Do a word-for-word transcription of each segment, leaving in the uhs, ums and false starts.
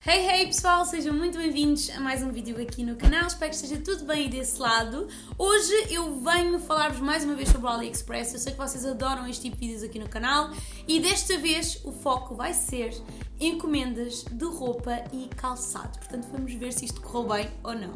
Hey, hey pessoal, sejam muito bem-vindos a mais um vídeo aqui no canal, espero que esteja tudo bem desse lado. Hoje eu venho falar-vos mais uma vez sobre o AliExpress, eu sei que vocês adoram este tipo de vídeos aqui no canal e desta vez o foco vai ser encomendas de roupa e calçado, portanto vamos ver se isto correu bem ou não.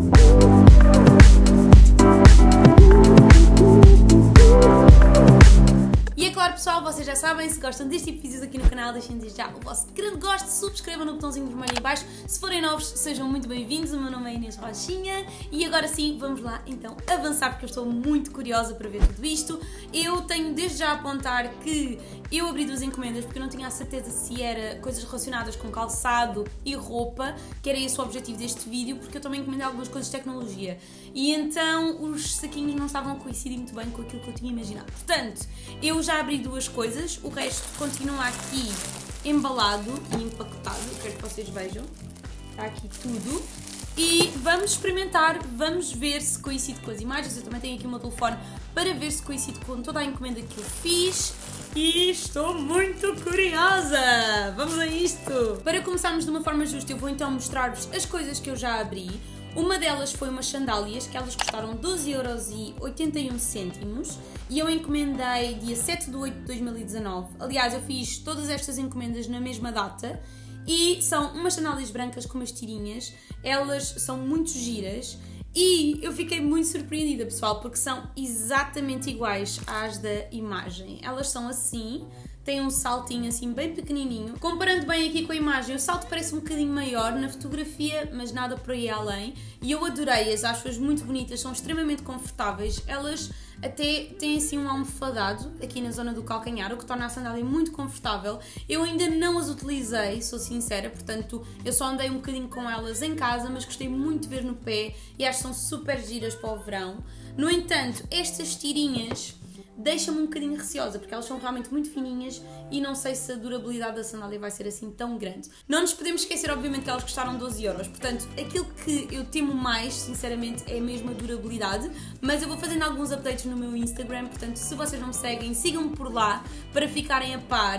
E é claro pessoal, vocês já sabem, se gostam deste tipo de vídeos aqui no canal, deixem desde já o vosso grande gosto, subscrevam no botãozinho vermelho aí em baixo, se forem novos sejam muito bem-vindos, o meu nome é Inês Rochinha e agora sim vamos lá então avançar porque eu estou muito curiosa para ver tudo isto. Eu tenho desde já a apontar que eu abri duas encomendas porque eu não tinha a certeza se era coisas relacionadas com calçado e roupa, que era esse o objetivo deste vídeo, porque eu também encomendei algumas coisas de tecnologia e então os saquinhos não estavam a coincidir muito bem com aquilo que eu tinha imaginado. Portanto, eu já abri duas coisas, o resto continua aqui embalado e empacotado, eu quero que vocês vejam, está aqui tudo e vamos experimentar, vamos ver se coincide com as imagens. Eu também tenho aqui o meu telefone para ver se coincide com toda a encomenda que eu fiz e estou muito curiosa, vamos a isto! Para começarmos de uma forma justa eu vou então mostrar-vos as coisas que eu já abri. Uma delas foi umas sandálias, que elas custaram doze euros e oitenta e um cêntimos e eu encomendei dia sete de oito de dois mil e dezanove. Aliás, eu fiz todas estas encomendas na mesma data e são umas sandálias brancas com umas tirinhas, elas são muito giras e eu fiquei muito surpreendida, pessoal, porque são exatamente iguais às da imagem. Elas são assim, têm um saltinho assim bem pequenininho. Comparando bem aqui com a imagem, o salto parece um bocadinho maior na fotografia, mas nada por aí além. E eu adorei-as, acho-as muito bonitas, são extremamente confortáveis. Elas até têm assim um almofadado aqui na zona do calcanhar, o que torna a sandália muito confortável. Eu ainda não as utilizei, sou sincera, portanto eu só andei um bocadinho com elas em casa, mas gostei muito de ver no pé e acho que são super giras para o verão. No entanto, estas tirinhas deixa-me um bocadinho receosa, porque elas são realmente muito fininhas e não sei se a durabilidade da sandália vai ser assim tão grande. Não nos podemos esquecer, obviamente, que elas custaram doze euros, portanto, aquilo que eu temo mais, sinceramente, é mesmo a durabilidade, mas eu vou fazendo alguns updates no meu Instagram, portanto, se vocês não me seguem, sigam-me por lá para ficarem a par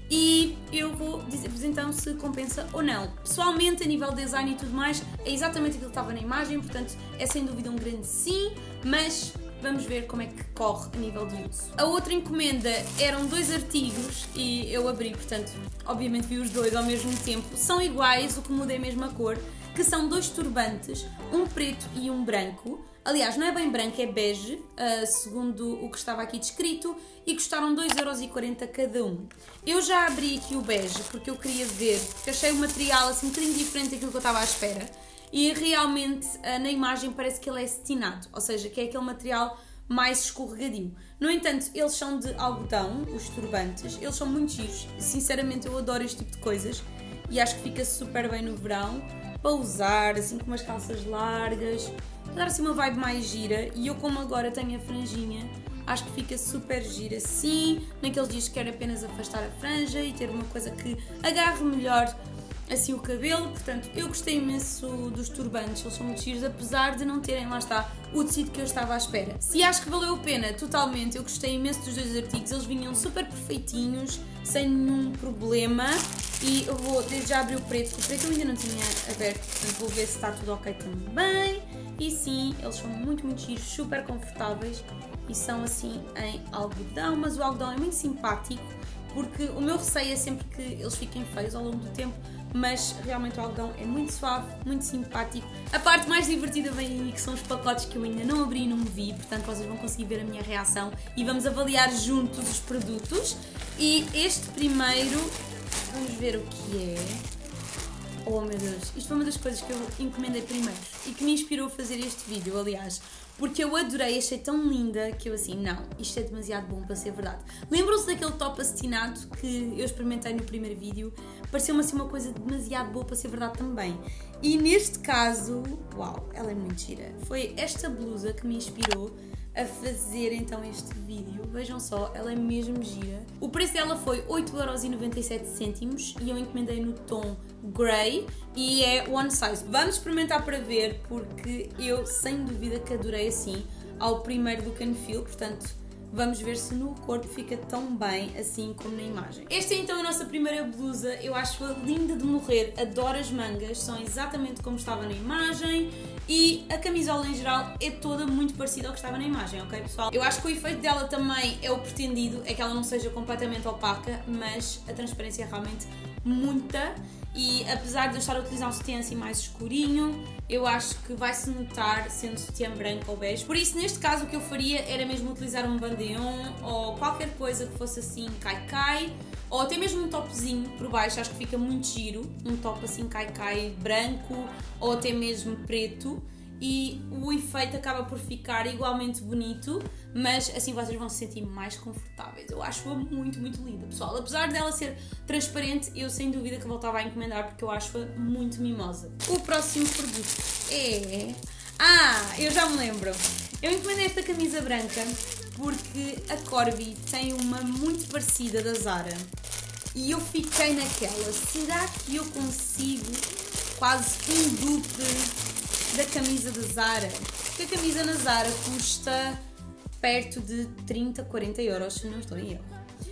e eu vou dizer-vos então se compensa ou não. Pessoalmente, a nível de design e tudo mais, é exatamente aquilo que estava na imagem, portanto, é sem dúvida um grande sim, mas vamos ver como é que corre a nível de uso. A outra encomenda eram dois artigos e eu abri, portanto, obviamente vi os dois ao mesmo tempo. São iguais, o que muda é a mesma cor, que são dois turbantes, um preto e um branco. Aliás, não é bem branco, é bege, uh, segundo o que estava aqui descrito, e custaram dois euros e quarenta cada um. Eu já abri aqui o bege porque eu queria ver, porque achei o material assim um bocadinho diferente daquilo que eu estava à espera. E realmente na imagem parece que ele é cetinado, ou seja, que é aquele material mais escorregadio. No entanto, eles são de algodão, os turbantes, eles são muito giros. Sinceramente eu adoro este tipo de coisas e acho que fica super bem no verão para usar, assim com umas calças largas, para dar assim uma vibe mais gira. E eu, como agora tenho a franjinha, acho que fica super gira assim, naqueles dias que quero apenas afastar a franja e ter uma coisa que agarre melhor assim o cabelo. Portanto, eu gostei imenso dos turbantes, eles são muito giros, apesar de não terem, lá está, o tecido que eu estava à espera. Se acho que valeu a pena, totalmente, eu gostei imenso dos dois artigos, eles vinham super perfeitinhos, sem nenhum problema, e eu vou desde já abrir o preto, porque o preto eu ainda não tinha aberto, portanto vou ver se está tudo ok também, e sim, eles são muito, muito giros, super confortáveis, e são assim em algodão, mas o algodão é muito simpático, porque o meu receio é sempre que eles fiquem feios ao longo do tempo, mas realmente o algodão é muito suave, muito simpático. A parte mais divertida vem aí, que são os pacotes que eu ainda não abri e não vi, portanto vocês vão conseguir ver a minha reação e vamos avaliar juntos os produtos. E este primeiro, vamos ver o que é. Oh meu Deus, isto foi uma das coisas que eu encomendei primeiro e que me inspirou a fazer este vídeo, aliás, porque eu adorei, achei tão linda que eu assim, não, isto é demasiado bom para ser verdade. Lembram-se daquele top acetinado que eu experimentei no primeiro vídeo? Pareceu-me assim uma coisa demasiado boa para ser verdade também. E neste caso, uau, ela é muito gira. Foi esta blusa que me inspirou a fazer então este vídeo. Vejam só, ela é mesmo gira. O preço dela foi oito euros e noventa e sete cêntimos e eu encomendei no tom grey e é one size. Vamos experimentar para ver, porque eu sem dúvida que adorei assim ao primeiro look and feel, portanto Vamos ver se no corpo fica tão bem assim como na imagem. Esta é então a nossa primeira blusa, eu acho-a linda de morrer, adoro as mangas, são exatamente como estava na imagem e a camisola em geral é toda muito parecida ao que estava na imagem, ok pessoal? Eu acho que o efeito dela também é o pretendido, é que ela não seja completamente opaca, mas a transparência é realmente muita. E apesar de eu estar a utilizar um sutiã assim mais escurinho, eu acho que vai-se notar sendo sutiã branco ou bege. Por isso, neste caso, o que eu faria era mesmo utilizar um bandeon ou qualquer coisa que fosse assim cai-cai, ou até mesmo um topzinho por baixo, acho que fica muito giro, um top assim cai-cai branco ou até mesmo preto. E o efeito acaba por ficar igualmente bonito, mas assim vocês vão se sentir mais confortáveis. Eu acho-a muito, muito linda, pessoal. Apesar dela ser transparente, eu sem dúvida que voltava a encomendar porque eu acho-a muito mimosa. O próximo produto é... Ah, eu já me lembro. Eu encomendei esta camisa branca porque a Corby tem uma muito parecida da Zara. E eu fiquei naquela, será que eu consigo quase um dupe da camisa da Zara? Porque a camisa na Zara custa perto de trinta, quarenta euros, se não estou em erro.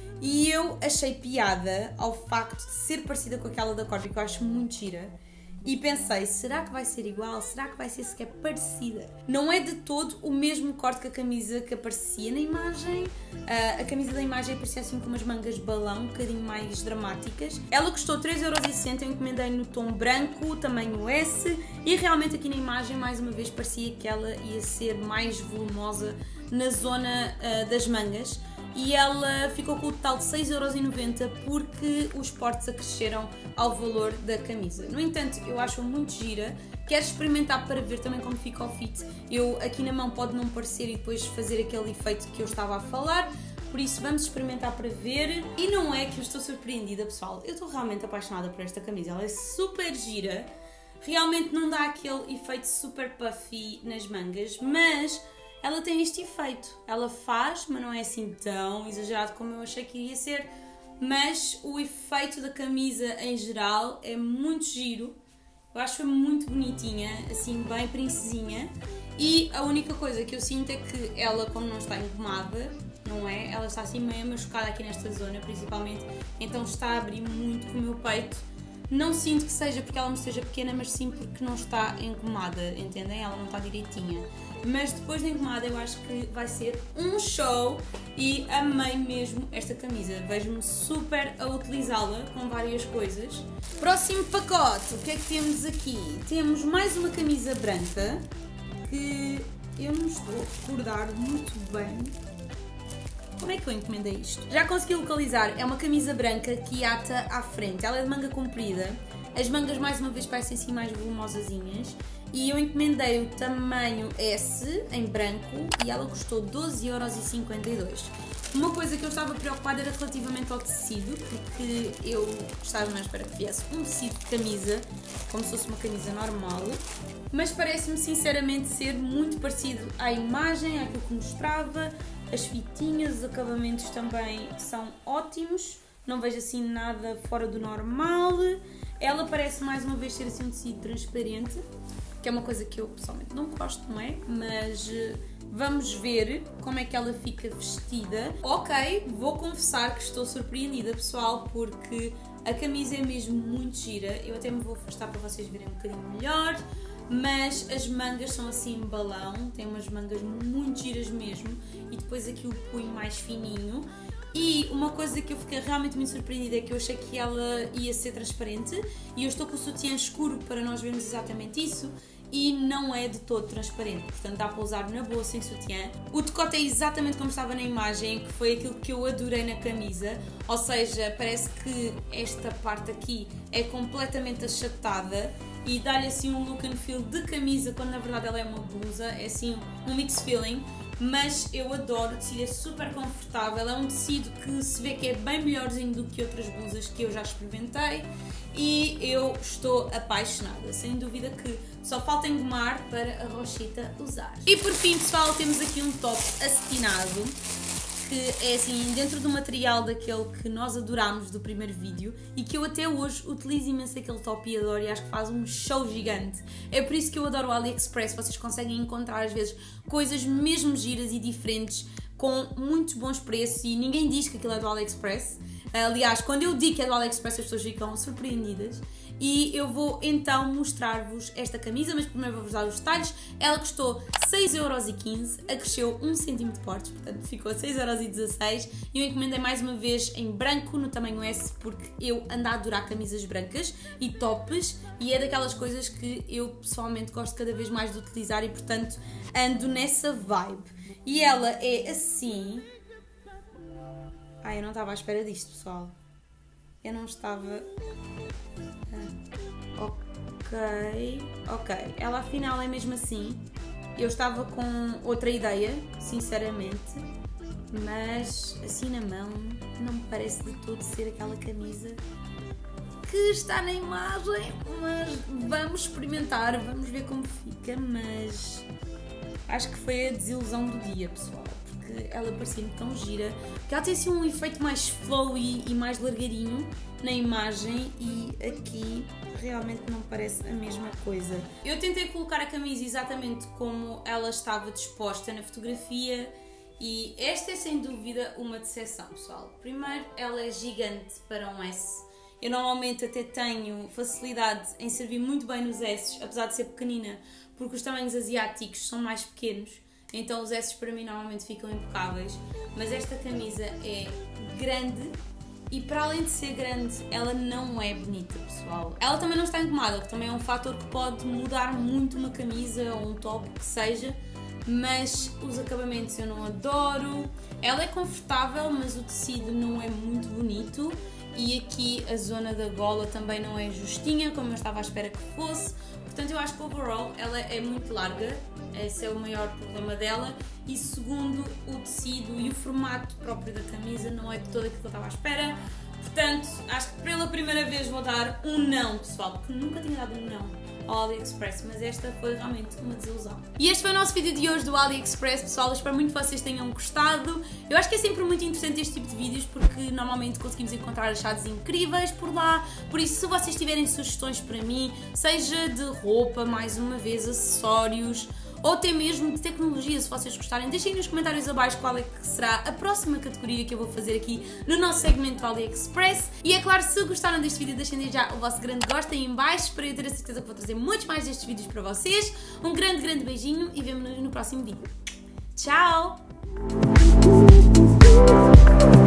E eu achei piada ao facto de ser parecida com aquela da Corby, que eu acho muito gira. E pensei, será que vai ser igual? Será que vai ser sequer parecida? Não é de todo o mesmo corte que a camisa que aparecia na imagem. Uh, a camisa da imagem aparecia assim com umas mangas balão, um bocadinho mais dramáticas. Ela custou três euros e sessenta, eu encomendei no tom branco, tamanho S. E realmente aqui na imagem, mais uma vez, parecia que ela ia ser mais volumosa na zona uh, das mangas. E ela ficou com o total de seis euros e noventa porque os portes acresceram ao valor da camisa. No entanto, eu acho muito gira, quero experimentar para ver também como fica o fit. Eu aqui na mão pode não parecer e depois fazer aquele efeito que eu estava a falar, por isso vamos experimentar para ver. E não é que eu estou surpreendida, pessoal, eu estou realmente apaixonada por esta camisa, ela é super gira, realmente não dá aquele efeito super puffy nas mangas, mas ela tem este efeito, ela faz, mas não é assim tão exagerado como eu achei que iria ser, mas o efeito da camisa em geral é muito giro, eu acho-a muito bonitinha, assim bem princesinha, e a única coisa que eu sinto é que ela, como não está engomada, não é? Ela está assim meio machucada aqui nesta zona principalmente, então está a abrir muito com o meu peito. Não sinto que seja porque ela me esteja pequena, mas sim porque não está engomada, entendem? Ela não está direitinha. Mas depois de engomada eu acho que vai ser um show e amei mesmo esta camisa. Vejo-me super a utilizá-la com várias coisas. Próximo pacote, o que é que temos aqui? Temos mais uma camisa branca que eu não estou a recordar muito bem. Como é que eu encomendei isto? Já consegui localizar, é uma camisa branca que ata à frente, ela é de manga comprida, as mangas mais uma vez parecem assim mais volumosazinhas e eu encomendei o tamanho S em branco e ela custou doze euros e cinquenta e dois. Uma coisa que eu estava preocupada era relativamente ao tecido, porque eu estava mais para que viesse um tecido de camisa, como se fosse uma camisa normal, mas parece-me sinceramente ser muito parecido à imagem, àquilo que mostrava. As fitinhas, os acabamentos também são ótimos, não vejo assim nada fora do normal. Ela parece mais uma vez ser assim um tecido transparente, que é uma coisa que eu pessoalmente não gosto, não é? Mas vamos ver como é que ela fica vestida. Ok, vou confessar que estou surpreendida, pessoal, porque a camisa é mesmo muito gira. Eu até me vou afastar para vocês verem um bocadinho melhor. Mas as mangas são assim em balão, tem umas mangas muito giras mesmo e depois aqui o punho mais fininho. E uma coisa que eu fiquei realmente muito surpreendida é que eu achei que ela ia ser transparente e eu estou com o sutiã escuro para nós vermos exatamente isso e não é de todo transparente, portanto dá para usar na boa sem sutiã. O decote é exatamente como estava na imagem, que foi aquilo que eu adorei na camisa, ou seja, parece que esta parte aqui é completamente achatada e dá-lhe assim um look and feel de camisa, quando na verdade ela é uma blusa, é assim um mix feeling, mas eu adoro, o tecido é super confortável, é um tecido que se vê que é bem melhorzinho do que outras blusas que eu já experimentei e eu estou apaixonada, sem dúvida que só falta engomar para a Rochita usar. E por fim, pessoal, temos aqui um top acetinado, que é assim, dentro do material daquele que nós adorámos do primeiro vídeo e que eu até hoje utilizo imenso aquele top e adoro e acho que faz um show gigante. É por isso que eu adoro o AliExpress, vocês conseguem encontrar às vezes coisas mesmo giras e diferentes, com muitos bons preços e ninguém diz que aquilo é do AliExpress. Aliás, quando eu digo que é do AliExpress as pessoas ficam surpreendidas. E eu vou então mostrar-vos esta camisa, mas primeiro vou-vos dar os detalhes. Ela custou seis euros e quinze, acresceu um centímetro de portes, portanto ficou a seis euros e dezasseis. E eu encomendei mais uma vez em branco, no tamanho S, porque eu ando a adorar camisas brancas e tops. E é daquelas coisas que eu pessoalmente gosto cada vez mais de utilizar e portanto ando nessa vibe. E ela é assim... Ai, eu não estava à espera disto, pessoal. Eu não estava... Ah, ok, ok. Ela afinal é mesmo assim. Eu estava com outra ideia, sinceramente. Mas assim na mão não me parece de todo ser aquela camisa que está na imagem. Mas vamos experimentar, vamos ver como fica. Mas acho que foi a desilusão do dia, pessoal. Ela parecia-me tão gira, que ela tem assim um efeito mais flowy e mais largadinho na imagem e aqui realmente não parece a mesma coisa. Eu tentei colocar a camisa exatamente como ela estava disposta na fotografia e esta é sem dúvida uma decepção, pessoal. Primeiro, ela é gigante para um S. Eu normalmente até tenho facilidade em servir muito bem nos S, apesar de ser pequenina, porque os tamanhos asiáticos são mais pequenos. Então os S para mim normalmente ficam impecáveis, mas esta camisa é grande e para além de ser grande, ela não é bonita, pessoal. Ela também não está engomada, que também é um fator que pode mudar muito uma camisa ou um top, que seja, mas os acabamentos eu não adoro. Ela é confortável, mas o tecido não é muito bonito e aqui a zona da gola também não é justinha, como eu estava à espera que fosse. Portanto, eu acho que overall ela é muito larga, esse é o maior problema dela. E segundo, o tecido e o formato próprio da camisa não é de todo aquilo que eu estava à espera. Portanto, acho que pela primeira vez vou dar um não, pessoal, porque nunca tinha dado um não ao AliExpress, mas esta foi realmente uma desilusão. E este foi o nosso vídeo de hoje do AliExpress, pessoal. Eu espero muito que vocês tenham gostado. Eu acho que é sempre muito interessante este tipo de vídeos, porque normalmente conseguimos encontrar achados incríveis por lá. Por isso, se vocês tiverem sugestões para mim, seja de roupa, mais uma vez, acessórios, ou até mesmo de tecnologia, se vocês gostarem, deixem nos comentários abaixo qual é que será a próxima categoria que eu vou fazer aqui no nosso segmento do AliExpress. E é claro, se gostaram deste vídeo, deixem já o vosso grande gosto aí em baixo, para eu ter a certeza que vou trazer muitos mais destes vídeos para vocês. Um grande, grande beijinho e vemo-nos no próximo vídeo. Tchau!